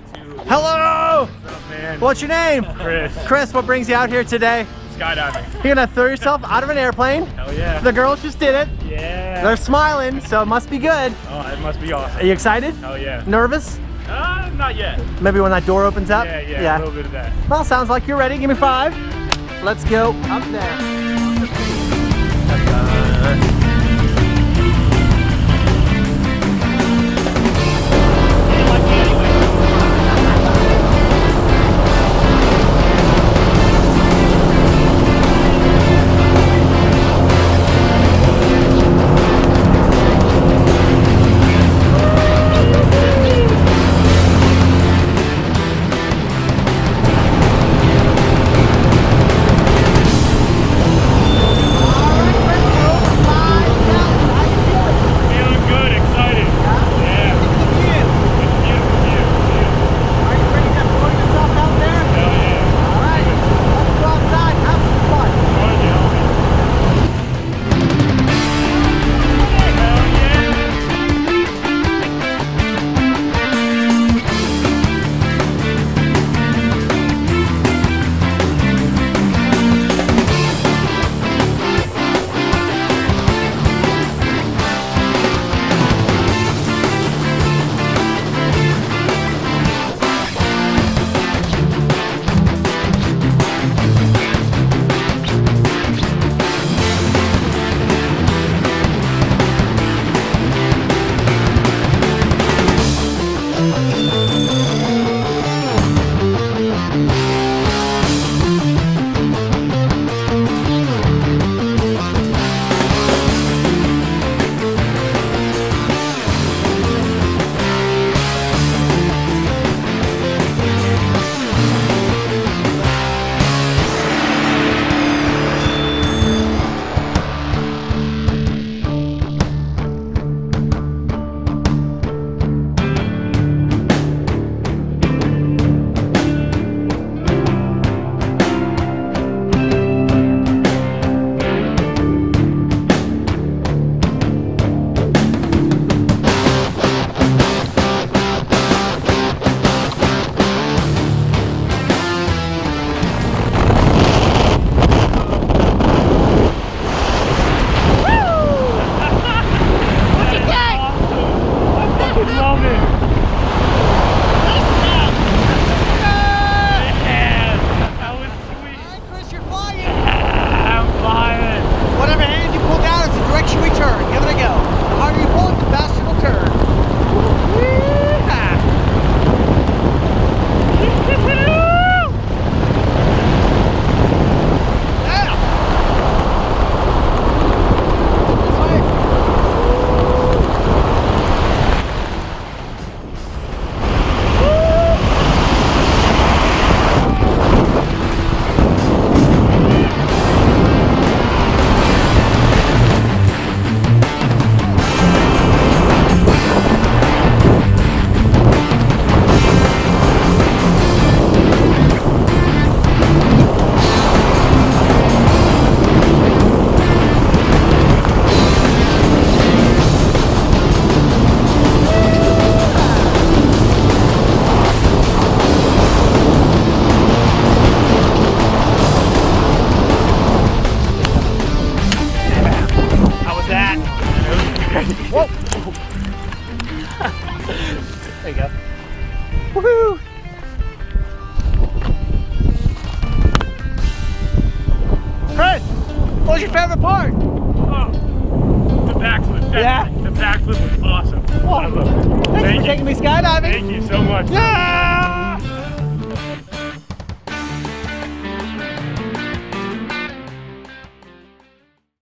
Hello! What's up, man? What's your name? Chris. Chris, what brings you out here today? Skydiving. You're gonna throw yourself out of an airplane. Hell yeah. The girls just did it. Yeah. They're smiling, so it must be good. Oh, it must be awesome. Are you excited? Hell yeah. Nervous? Not yet. Maybe when that door opens up? Yeah, a little bit of that. Well, sounds like you're ready. Give me 5. Let's go up there. Whoa! There you go. Woohoo! Chris, what was your favorite part? Oh, the backflip. Yeah? The backflip was awesome. Well, I love it. Thanks for taking me skydiving. Thank you so much. Yeah!